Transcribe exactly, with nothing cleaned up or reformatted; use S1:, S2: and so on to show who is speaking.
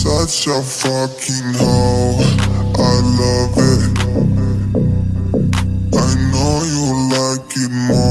S1: such a fucking hoe, I love it. I know you like it more.